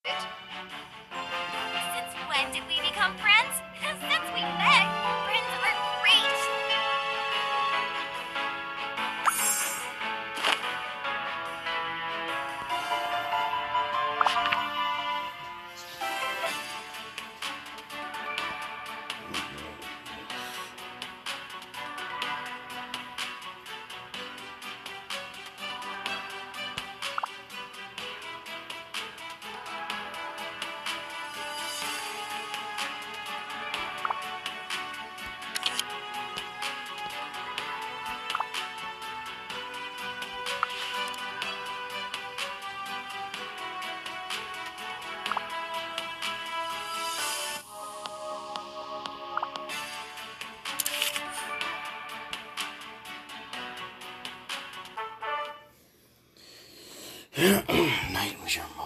Since when did we become friends? Since we met, friends are great. Night was your